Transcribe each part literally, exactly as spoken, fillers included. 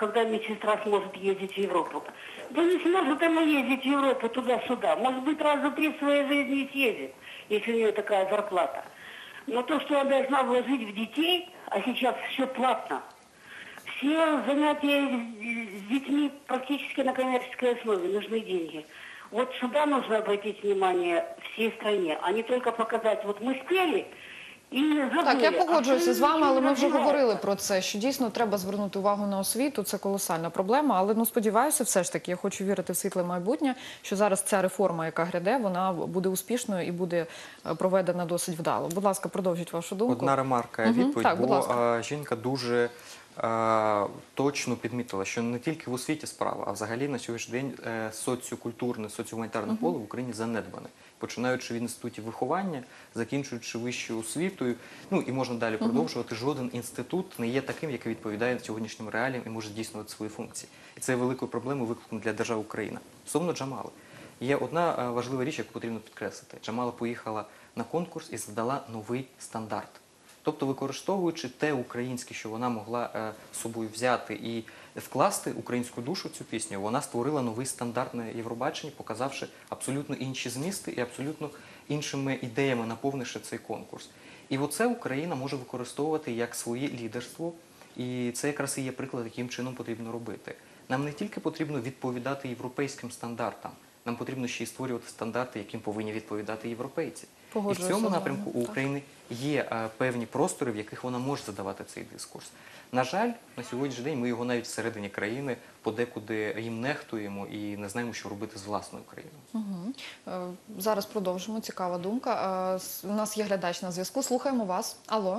когда медсестра сможет ездить в Европу. Да не сможет она ездить в Европу туда-сюда. Может быть, раза три в своей жизни и съездит, если у нее такая зарплата. Но то, что она должна вложить в детей, а сейчас все платно, все занятия с детьми практически на коммерческой основе, нужны деньги. Вот сюда нужно обратить внимание всей стране, а не только показать, вот мы спели і забули. Так, я погоджуюся з вами, але ми вже розвивається. говорили про це, що дійсно треба звернути увагу на освіту, це колосальна проблема, але ну сподіваюся, все ж таки, я хочу вірити в світле майбутнє, що зараз ця реформа, яка гряде, вона буде успішною і буде е, проведена досить вдало. Будь ласка, продовжіть вашу думку. Одна ремарка, Мгм. відповідь, Так, будь бо ласка. а, жінка дуже а, точно підмітила, що не тільки в освіті справа, а взагалі на сьогоднішній день е, соціокультурне, соціогуманітарне поле в Україні занедбане. Починаючи від інститутів виховання, закінчуючи вищою освітою, ну і можна далі продовжувати, жоден інститут не є таким, який відповідає сьогоднішнім реаліям і може здійснювати свої функції. І це є великою проблемою, викликом для держави Україна. Стосовно Джамали, є одна е, важлива річ, яку потрібно підкреслити. Джамала поїхала на конкурс і задала новий стандарт. Тобто, використовуючи те українське, що вона могла е, з собою взяти і вкласти українську душу в цю пісню, вона створила новий стандарт на Євробаченні, показавши абсолютно інші змісти і абсолютно іншими ідеями наповнивши цей конкурс. І оце Україна може використовувати як своє лідерство, і це якраз і є приклад, яким чином потрібно робити. Нам не тільки потрібно відповідати європейським стандартам, нам потрібно ще й створювати стандарти, яким повинні відповідати європейці. І в Погоджуюся цьому з вами, напрямку у так. України є е, певні простори, в яких вона може задавати цей дискурс. На жаль, на сьогоднішній день ми його навіть всередині країни подекуди їм нехтуємо і не знаємо, що робити з власною країною. Мгм. Е, Зараз продовжимо. Цікава думка. Е, с- У нас є глядач на зв'язку. Слухаємо вас. Алло.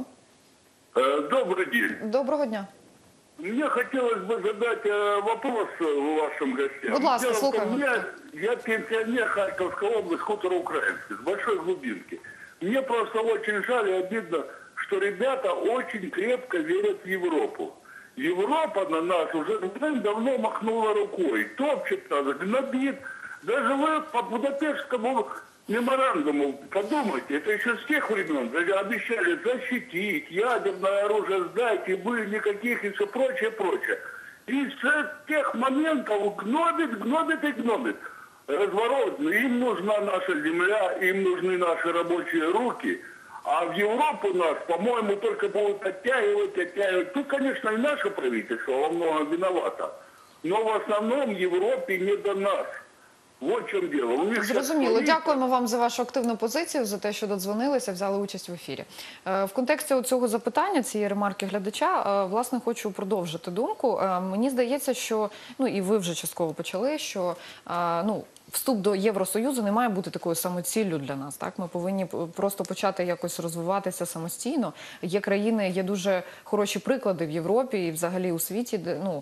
Э, Добрый день. Доброго дня. Мне хотелось бы задать э, вопрос э, вашим гостям. Будь ласка, Дело в том, слухаем. Я, я пенсионер Харьковской области, хутор Украинский, с большой глубинки. Мне просто очень жаль и обидно, что ребята очень крепко верят в Европу. Европа на нас уже давно махнула рукой, топчет нас, гнобит. Даже вы по Будапештскому меморандуму подумайте, это еще с тех времен обещали защитить, ядерное оружие сдать, и были никаких и все прочее, прочее. И с тех моментов гнобит, гнобит и гнобит. Разворот, им нужна наша земля, им нужны наши рабочие руки. А в Европу нас, по-моему, только будут оттягивать, оттягивать. Тут, конечно, и наше правительство во многом виновато. Но в основном Европе не до нас. Вот в чем дело. У них Зрозуміло. сейчас Дякуємо вам за вашу активну позицію, за те, що додзвонилися, взяли участь в ефірі. Е, В контексті цього запитання, цієї ремарки глядача, е, власне, хочу продовжити думку. Е, Мені здається, що, ну і ви вже частково почали, що, е, ну, вступ до Євросоюзу не має бути такою самоціллю для нас. Так? Ми повинні просто почати якось розвиватися самостійно. Є країни, є дуже хороші приклади в Європі і взагалі у світі, де, ну,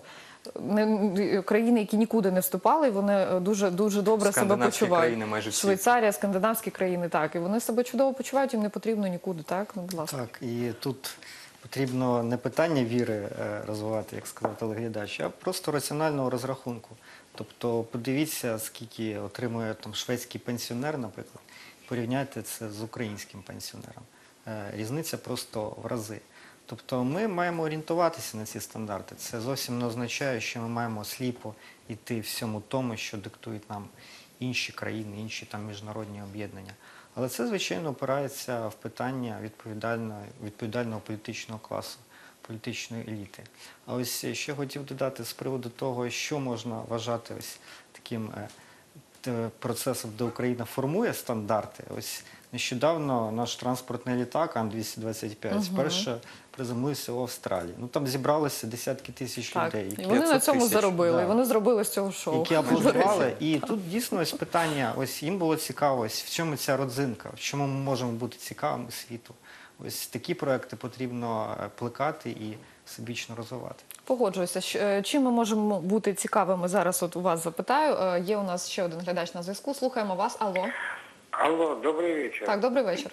не, країни, які нікуди не вступали, вони дуже, дуже добре себе Скандинавські почувають. країни майже всі. Швейцарія, скандинавські країни, так. І вони себе чудово почувають, їм не потрібно нікуди, так? Ну, будь ласка. Так, і тут потрібно не питання віри е, розвивати, як сказав телеглядач, а просто раціонального розрахунку. Тобто подивіться, скільки отримує там шведський пенсіонер, наприклад, порівняйте це з українським пенсіонером. Е, Різниця просто в рази. Тобто ми маємо орієнтуватися на ці стандарти. Це зовсім не означає, що ми маємо сліпо йти всьому тому, що диктують нам інші країни, інші там міжнародні об'єднання. Але це, звичайно, опирається в питання відповідального, відповідального політичного класу, політичної еліти. А ось ще хотів додати з приводу того, що можна вважати ось таким е, те- процесом, де Україна формує стандарти. Ось нещодавно наш транспортний літак Ан двісті двадцять п'ять вперше приземлився в Австралії. Ну там зібралися десятки тисяч Так. людей, І які, вони на п'ятсот цьому тисяч, заробили, да. і вони зробили з цього шоу. які аплодували. І тут дійсно ось питання, ось їм було цікаво, ось в чому ця родзинка, в чому ми можемо бути цікавими світу. Ось такі проекти потрібно е, плекати і всебічно розвивати. Погоджуюся. Щ- е, Чим ми можемо бути цікавими зараз, от у вас запитаю. Е, Є у нас ще один глядач на зв'язку. Слухаємо вас. Алло. Алло, добрый вечер. Так, добрий вечір.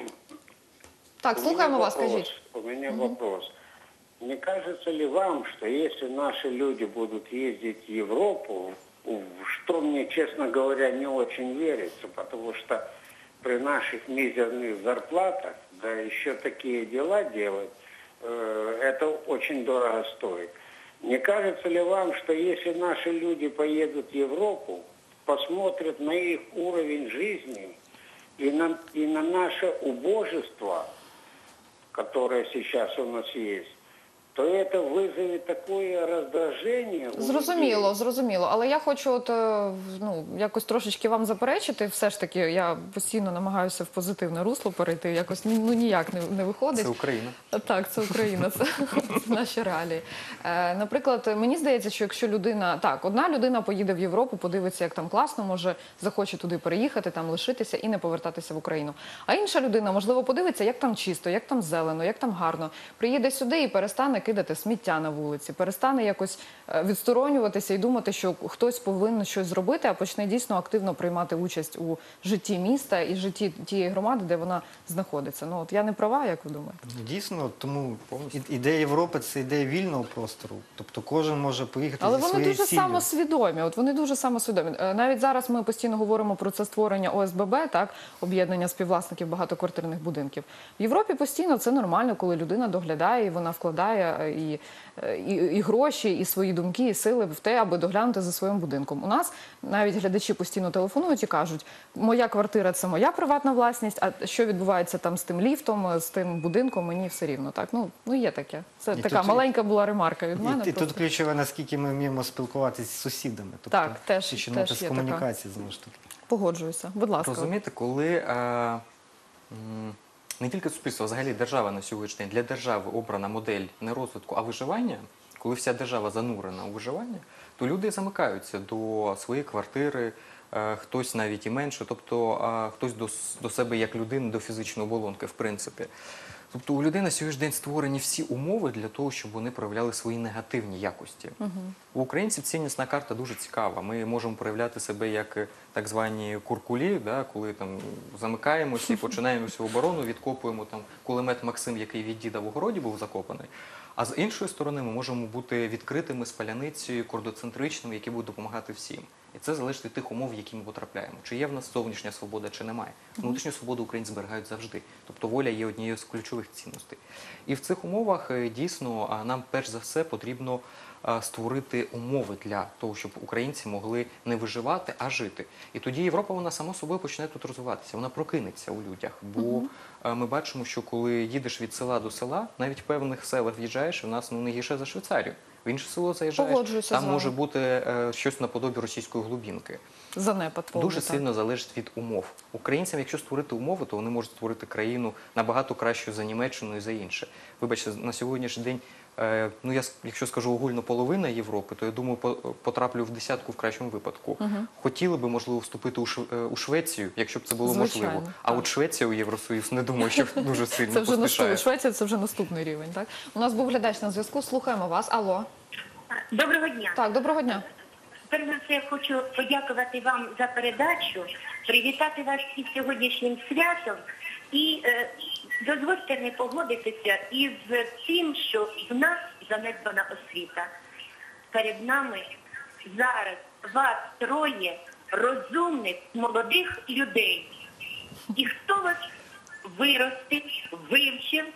Так, У слухаємо меня вас, вопрос. скажіть. У меня вопрос. Не кажется ли вам, что если наши люди будут ездить в Европу, в что мне, честно говоря, не очень верится, потому что при наших мизерных зарплатах, да еще такие дела делать, э, это очень дорого стоит. Не кажется ли вам, что если наши люди поедут в Европу, посмотрят на их уровень жизни и на, и на наше убожество, которое сейчас у нас есть, то это вызовет такое раздражение. у Зрозуміло, людей. зрозуміло. Але я хочу от, е, ну, якось трошечки вам заперечити. Все ж таки, я постійно намагаюся в позитивне русло перейти. Якось ну, ніяк не, не виходить. Це Україна. Так, це Україна, це, це наші реалії. Е, наприклад, мені здається, що якщо людина, так, одна людина поїде в Європу, подивиться, як там класно, може захоче туди переїхати, там лишитися і не повертатися в Україну. А інша людина, можливо, подивиться, як там чисто, як там зелено, як там гарно. Приїде сюди і перестане кидати сміття на вулиці, перестане якось е, відсторонюватися і думати, що хтось повинен щось зробити, а почне дійсно активно приймати участь у житті міста і житті тієї громади, де вона знаходиться. Ну, от я не права, як ви думаєте? Дійсно, тому і- ідея Європи – це ідея вільного простору. Тобто кожен може поїхати Але зі вони своєю дуже ціллю. самосвідомі. От вони дуже самосвідомі. Е, Навіть зараз ми постійно говоримо про це створення О С Б Б, так, об'єднання співвласників багатоквартирних будинків. В Європі постійно це нормально, коли людина доглядає, і вона вкладає е, і, е, і, і гроші, і свої думки, і сили в те, аби доглянути за своїм будинком. У нас навіть глядачі постійно телефонують і кажуть: моя квартира – це моя приватна власність, а що відбувається там з тим ліфтом, з тим будинком, мені все рівно. Так, ну, ну є таке. Це І така тут- маленька була ремарка від мене. І, і просто. тут ключове, наскільки ми вміємо спілкуватися з сусідами. Тобто, Так, теж- починати теж з є така. комунікації, знову ж таки. Погоджуюся. Будь ласка. Розумієте, коли е, м, не тільки суспільство, а взагалі держава на сьогоднішній день, для держави обрана модель не розвитку, а виживання, коли вся держава занурена у виживання, то люди замикаються до своєї квартири, е, хтось навіть і менше, тобто е, хтось до, с- до себе як людини, до фізичної оболонки, в принципі. Тобто у людей на сьогоднішній день створені всі умови для того, щоб вони проявляли свої негативні якості. У українців ціннісна карта дуже цікава. Ми можемо проявляти себе як е, так звані куркулі, да, коли там замикаємося і починаємо всю оборону, відкопуємо там кулемет Максим, який від діда в огороді був закопаний. А з іншої сторони ми можемо бути відкритими, спаляницею, кордоцентричними, які будуть допомагати всім. І це залежить від тих умов, в які ми потрапляємо. Чи є в нас зовнішня свобода, чи немає. Внутрішню свободу українці зберігають завжди. Тобто воля є однією з ключових цінностей. І в цих умовах е, дійсно а, нам перш за все потрібно а, створити умови для того, щоб українці могли не виживати, а жити. І тоді Європа, вона сама собою почне тут розвиватися, вона прокинеться у людях. Бо е, ми бачимо, що коли їдеш від села до села, навіть в певних селах в'їжджаєш, у нас ну, не гірше за Швейцарію. В інше село заїжджаєш, Погоджуюся з там вами. може бути е, щось наподобі російської глубінки. Занепад повний, Дуже так. сильно залежить від умов. Українцям, якщо створити умови, то вони можуть створити країну набагато кращу за Німеччину і за інше. Вибачте, на сьогоднішній день, е, ну я с- якщо скажу огульно половина Європи, то я думаю, по- потраплю в десятку в кращому випадку. Хотіли би, можливо, вступити у, Шв- е, у Швецію, якщо б це було Звичайно, можливо. А так. от Швеція у Євросоюз не думаю, що дуже сильно Це вже поспішає. наступний. Швеція – це вже наступний рівень, так? У нас був глядач на зв'язку. Слухаємо вас. Алло. Доброго дня. Так, доброго дня. Перш за все, я хочу подякувати вам за передачу, привітати вас із сьогоднішнім святом і е, дозвольте не погодитися із тим, що в нас занедбана освіта. Перед нами зараз вас троє розумних, молодих людей. І хто вас виростив, вивчив,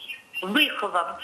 виховав?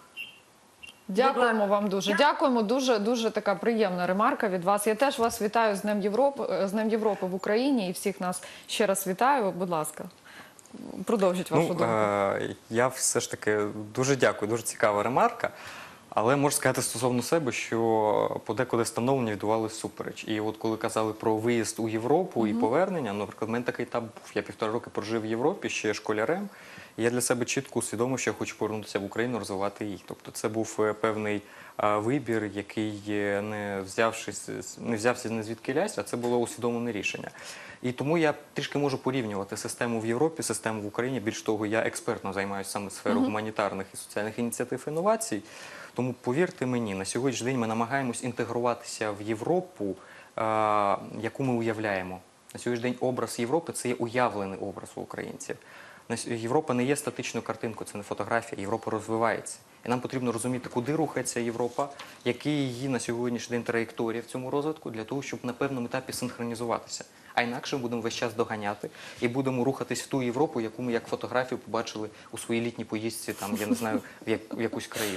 Дякуємо вам дуже. Дякуємо. Дуже, дуже така приємна ремарка від вас. Я теж вас вітаю з Днем Європи, з Днем Європи в Україні і всіх нас ще раз вітаю. Будь ласка, продовжіть вашу Ну, думку. е, я все ж таки дуже дякую, дуже цікава ремарка. Але можу сказати стосовно себе, що подекуди встановлення відбувалися супереч. І от коли казали про виїзд у Європу і повернення, ну, наприклад, в мене такий етап був. Я півтора роки прожив в Європі, ще школярем. І я для себе чітко усвідомив, що я хочу повернутися в Україну, розвивати її. Тобто це був е, певний е, вибір, який е, не взявшись, не взявся не звідкилясь, а це було усвідомлене рішення. І тому я трішки можу порівнювати систему в Європі, систему в Україні. Більш того, я експертно займаюся саме сферою гуманітарних і соціальних ініціатив і інновацій. Тому повірте мені, на сьогоднішній день ми намагаємось інтегруватися в Європу, е, яку ми уявляємо. На сьогоднішній день образ Європи – це є уявлений образ у українців. На с- Європа не є статичною картинкою, це не фотографія, Європа розвивається. І нам потрібно розуміти, куди рухається Європа, які її на сьогоднішній день траєкторія в цьому розвитку, для того, щоб на певному етапі синхронізуватися. А інакше ми будемо весь час доганяти і будемо рухатись в ту Європу, яку ми як фотографію побачили у своїй літній поїздці, там, я не знаю, в, як, в якусь країну.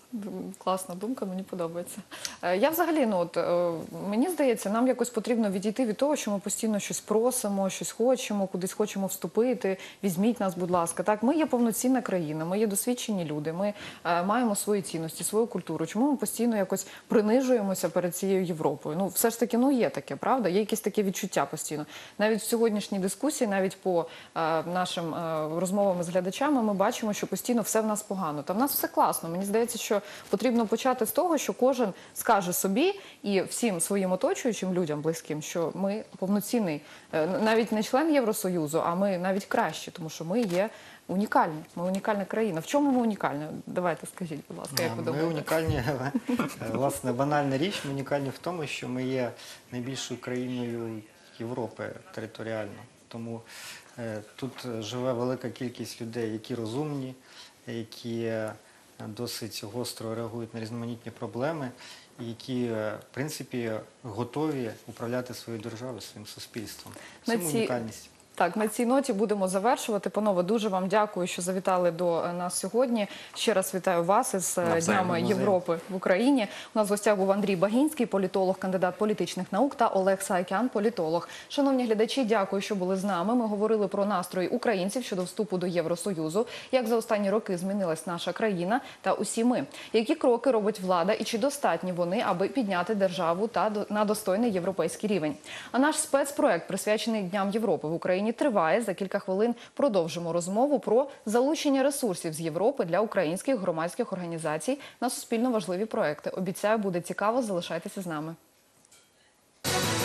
Класна думка, мені подобається. Е, Я взагалі, ну от е, мені здається, нам якось потрібно відійти від того, що ми постійно щось просимо, щось хочемо, кудись хочемо вступити. Візьміть нас, будь ласка. Так, ми є повноцінна країна, ми є досвідчені люди, ми е, маємо свої цінності, свою культуру. Чому ми постійно якось принижуємося перед цією Європою? Ну, все ж таки, ну є таке, правда? Є якесь таке відчуття постійно. Навіть в сьогоднішній дискусії, навіть по е, нашим е, розмовам з глядачами, ми бачимо, що постійно все в нас погано. Та в нас все класно. Мені здається, що потрібно почати з того, що кожен скаже собі і всім своїм оточуючим людям близьким, що ми повноцінний, е, навіть не член Євросоюзу, а ми навіть кращі, тому що ми є унікальні. Ми унікальна країна. В чому ми унікальні? Давайте скажіть, будь ласка, як ви Ми думаєте? унікальні, але, е, власне, банальна річ, ми унікальні в тому, що ми є найбільшою країною Європи територіально. Тому е, тут живе велика кількість людей, які розумні, які е, досить гостро реагують на різноманітні проблеми, і які, е, в принципі, готові управляти своєю державою, своїм суспільством. В На цьому ці- унікальність. Так, на цій ноті будемо завершувати. Панове, дуже вам дякую, що завітали до е, нас сьогодні. Ще раз вітаю вас із е, Навзаєм. Днями Навзаєм. Європи в Україні. У нас в гостях був Андрій Багінський, політолог, кандидат політичних наук, та Олег Саакян, політолог. Шановні глядачі, дякую, що були з нами. Ми говорили про настрої українців щодо вступу до Євросоюзу, як за останні роки змінилась наша країна та усі ми. Які кроки робить влада і чи достатні вони, аби підняти державу та до- на достойний європейський рівень. А наш спецпроект, присвячений Дням Європи в Україні, триває. За кілька хвилин продовжимо розмову про залучення ресурсів з Європи для українських громадських організацій на суспільно важливі проекти. Обіцяю, буде цікаво. Залишайтеся з нами.